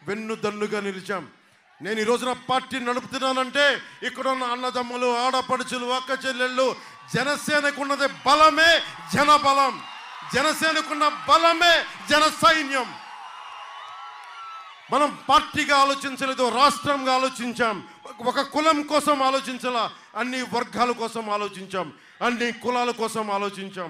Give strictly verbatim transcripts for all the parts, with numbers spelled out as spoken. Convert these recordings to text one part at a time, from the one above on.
వెన్నుదన్నుగా నిలిచాం. నేను ఈ రోజున పార్టీ నడుపుతున్నానంటే ఇక్కడున్న అన్నదమ్ములు, ఆడపడుచులు, అక్క చెల్లెళ్ళు, జనసేనకు ఉన్నది బలమే జన బలం, జనసేనకున్న బలమే జన సైన్యం. మనం పార్టీగా ఆలోచించలేదు, రాష్ట్రంగా ఆలోచించాం. ఒక కులం కోసం ఆలోచించాల, అన్ని వర్గాల కోసం ఆలోచించాం, అన్ని కులాల కోసం ఆలోచించాం.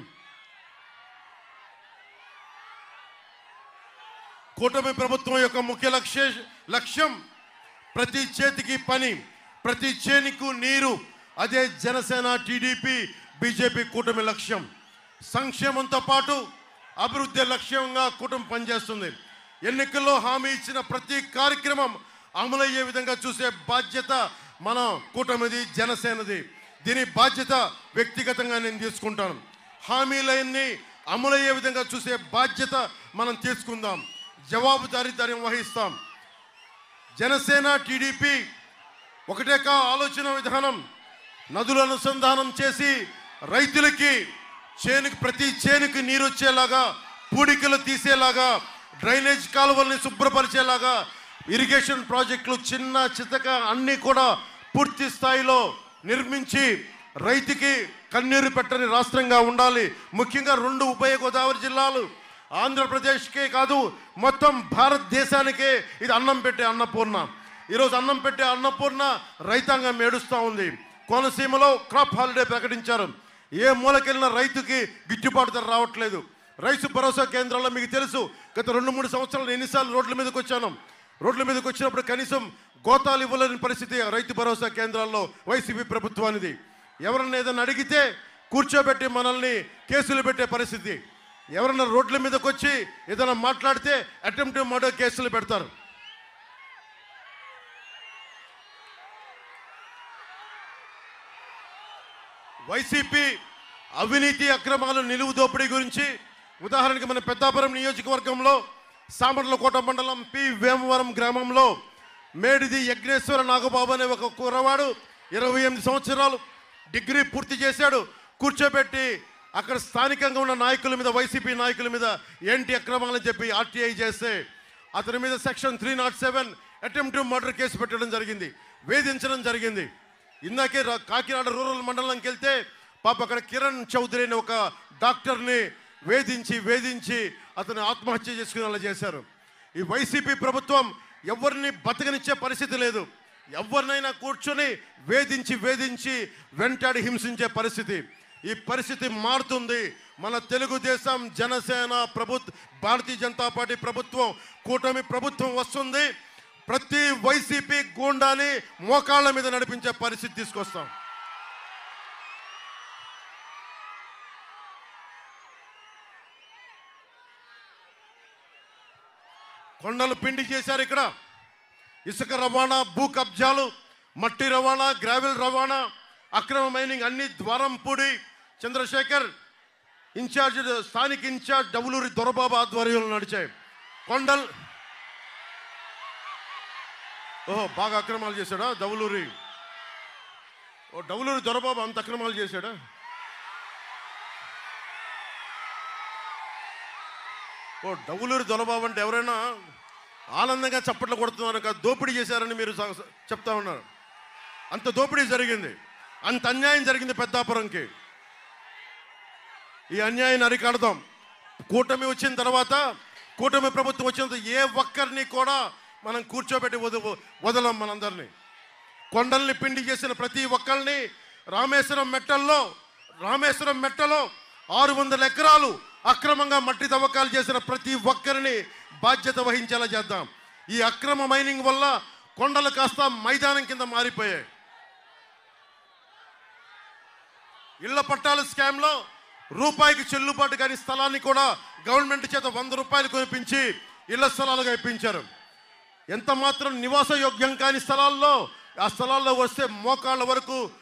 కూటమి ప్రభుత్వం యొక్క ముఖ్య లక్ష్య లక్ష్యం ప్రతి చేతికి పని, ప్రతి చేనికి నీరు. అదే జనసేన, టీడీపీ, బీజేపీ కూటమి లక్ష్యం. సంక్షేమంతో పాటు అభివృద్ధి లక్ష్యంగా కూటమి పనిచేస్తుంది. ఎన్నికల్లో హామీ ఇచ్చిన ప్రతి కార్యక్రమం అమలయ్యే విధంగా చూసే బాధ్యత మన కూటమిది, జనసేనది. దీని బాధ్యత వ్యక్తిగతంగా నేను తీసుకుంటాను. హామీలన్నీ అమలయ్యే విధంగా చూసే బాధ్యత మనం తీసుకుందాం, జవాబుదారీతనం వహిస్తాం. జనసేన, టీడీపీ ఒకటే కా ఆలోచన విధానం. నదుల అనుసంధానం చేసి రైతులకి చేనుకి ప్రతి చేనుకి నీరు వచ్చేలాగా, పూడికలు తీసేలాగా, డ్రైనేజ్ కాలువల్ని శుభ్రపరిచేలాగా, ఇరిగేషన్ ప్రాజెక్టులు చిన్న చితక అన్నీ కూడా పూర్తి స్థాయిలో నిర్మించి రైతుకి కన్నీరు పెట్టని రాష్ట్రంగా ఉండాలి. ముఖ్యంగా రెండు ఉభయ గోదావరి జిల్లాలు, ఆంధ్రప్రదేశ్కే కాదు మొత్తం భారతదేశానికే ఇది అన్నం పెట్టే అన్నపూర్ణ. ఈరోజు అన్నం పెట్టే అన్నపూర్ణ రైతాంగం ఏడుస్తూ ఉంది. కోనసీమలో క్రాప్ హాలిడే ప్రకటించారు. ఏ మూలకెళ్ళిన రైతుకి గిట్టుబాటు ధర రావట్లేదు. రైతు భరోసా కేంద్రాల్లో మీకు తెలుసు, గత రెండు మూడు సంవత్సరాలు ఎన్నిసార్లు రోడ్ల మీదకి వచ్చాను. రోడ్ల మీదకి వచ్చినప్పుడు కనీసం గోతాలు ఇవ్వలేని పరిస్థితి రైతు భరోసా కేంద్రాల్లో వైసీపీ ప్రభుత్వానిది. ఎవరన్నా ఏదైనా అడిగితే కూర్చోబెట్టి మనల్ని కేసులు పెట్టే పరిస్థితి. ఎవరన్నా రోడ్ల మీదకి వచ్చి ఏదైనా మాట్లాడితే అటెంప్ట్ మర్డర్ కేసులు పెడతారు. వైసీపీ అవినీతి అక్రమాలు, నిలువు దోపిడీ గురించి ఉదాహరణకి మన పెద్దాపురం నియోజకవర్గంలో సామర్లకోట మండలం పి వేమవరం గ్రామంలో మేడిది యజ్ఞేశ్వర నాగబాబు అనే ఒక కుర్రవాడు ఇరవై ఎనిమిది సంవత్సరాలు డిగ్రీ పూర్తి చేశాడు. కూర్చోబెట్టి అక్కడ స్థానికంగా ఉన్న నాయకుల మీద, వైసీపీ నాయకుల మీద ఏంటి అక్రమాలని చెప్పి ఆర్టీఐ చేస్తే అతని మీద section three naught seven attempt murder case పెట్టడం జరిగింది, వేధించడం జరిగింది. ఇందాకే కాకినాడ రూరల్ మండలంకి వెళ్తే పాప అక్కడ కిరణ్ చౌదరి అనే ఒక డాక్టర్ని వేధించి వేధించి అతను ఆత్మహత్య చేసుకునేలా చేశారు. ఈ వైసీపీ ప్రభుత్వం ఎవరిని బతకనిచ్చే పరిస్థితి లేదు. ఎవరినైనా కూర్చొని వేధించి వేధించి వెంటాడి హింసించే పరిస్థితి. ఈ పరిస్థితి మారుతుంది. మన తెలుగుదేశం, జనసేన ప్రభుత్వ, భారతీయ జనతా పార్టీ ప్రభుత్వం, కూటమి ప్రభుత్వం వస్తుంది. ప్రతి వైసీపీ గూండాని మోకాళ్ళ మీద నడిపించే పరిస్థితి తీసుకొస్తాం. కొండలు పిండి చేశారు. ఇక్కడ ఇసుక రవాణా, భూ కబ్జాలు, మట్టి రవాణా, గ్రావెల్ రవాణా, అక్రమ మైనింగ్ అన్ని ద్వారంపూడి చంద్రశేఖర్ ఇన్ఛార్జ్, స్థానిక ఇన్ఛార్జ్ డవులూరి దొరబాబు ఆధ్వర్యంలో నడిచాయి. కొండల్ ఓహో బాగా అక్రమాలు చేశాడా డవులూరి? ఓ డవులూరి దొరబాబు అంత అక్రమాలు చేశాడా? ఓ డవులూరి దొరబాబు అంటే ఎవరైనా ఆనందంగా చప్పట్లు కొడుతున్నారు కదా, దోపిడీ చేశారని మీరు చెప్తా ఉన్నారు. అంత దోపిడీ జరిగింది, అంత అన్యాయం జరిగింది పెద్దాపురంకి. ఈ అన్యాయాన్ని అరికడదాం. కూటమి వచ్చిన తర్వాత, కూటమి ప్రభుత్వం వచ్చిన తర్వాత ఏ ఒక్కరిని కూడా మనం కూర్చోబెట్టి వద వదలం మనందరినీ. కొండల్ని పిండి చేసిన ప్రతి ఒక్కరిని రామేశ్వరం మెట్టల్లో రామేశ్వరం మెట్టలో ఆరు వందల ఎకరాలు అక్రమంగా మట్టి తవ్వకాలు చేసిన ప్రతి ఒక్కరిని బాధ్యత వహించేలా చేద్దాం. ఈ అక్రమ మైనింగ్ వల్ల కొండలు కాస్త మైదానం కింద మారిపోయాయి. ఇళ్ల పట్టాల స్కామ్లో రూపాయికి చెల్లుబాటు కాని స్థలాన్ని కూడా గవర్నమెంట్ చేత వంద రూపాయలు కొనిపించి ఇళ్ల స్థలాలుగా ఇప్పించారు. ఎంత మాత్రం నివాస యోగ్యం కాని స్థలాల్లో ఆ స్థలాల్లో వస్తే మోకాళ్ళ వరకు